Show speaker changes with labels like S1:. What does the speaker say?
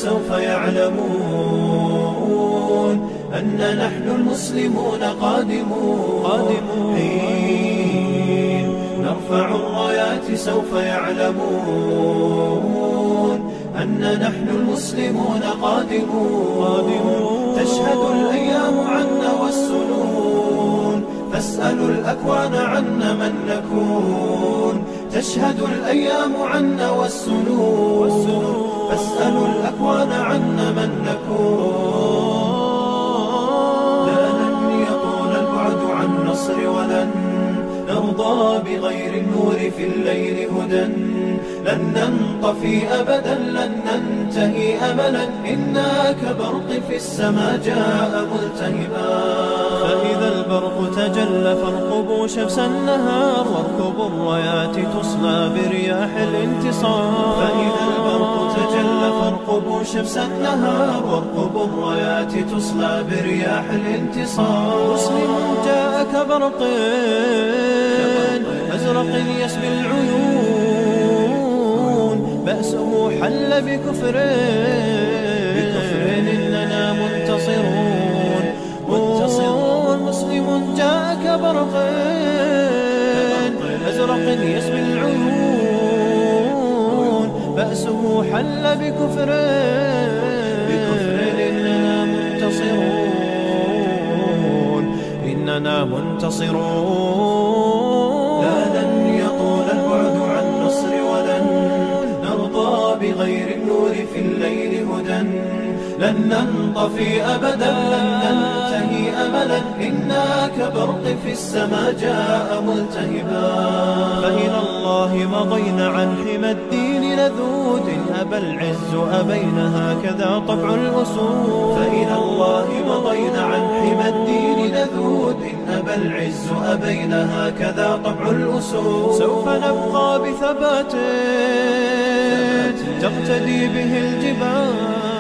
S1: سوف يعلمون أن نحن المسلمون قادمون. حين نرفع الرايات سوف يعلمون أن نحن المسلمون قادمون. تشهد الأيام عنا والسنون فاسألوا الأكوان عنا من نكون. تشهد الأيام عنا والسنون فاسألوا الأكوان عنا من نكون. لا لن يطول البعد عن نصر ولن نرضى بغير النور في الليل هدى. لن ننطفي أبدا لن ننتهي أملا إنا كبرق في السماء جاء ملتهبا.
S2: فإذا البرق تجلى فارقبوا شمس النهار واركبوا الرايات تصلى برياح الانتصار.
S1: فإذا البرق تجلى فارقبوا شمس النهار واركبوا الرايات تصلى برياح الانتصار.
S2: مسلم جاء كبرق أزرق يسبي العيون بأسه حل بكفر إننا منتصرون. مسلم جاء كبرق أزرق يسبي العيون بأسه حل بكفر إننا منتصرون. إننا منتصرون.
S1: لا لن يطول البعد عن نصر ولن نرضى بغير النور في الليل هدى. لن ننطفي أبدا لن ننتهي أملا إنا كبرق في السماء جاء ملتهبا.
S2: فإلى الله مضينا عن حمى الدين لذود أبى العز أبينا هكذا طبع الأسود.
S1: فإلى الله مضينا عن حمى الدين لذود أبى العز أبينا هكذا طبع الأسود.
S2: سوف نبقى بثبات تقتدي به الجبال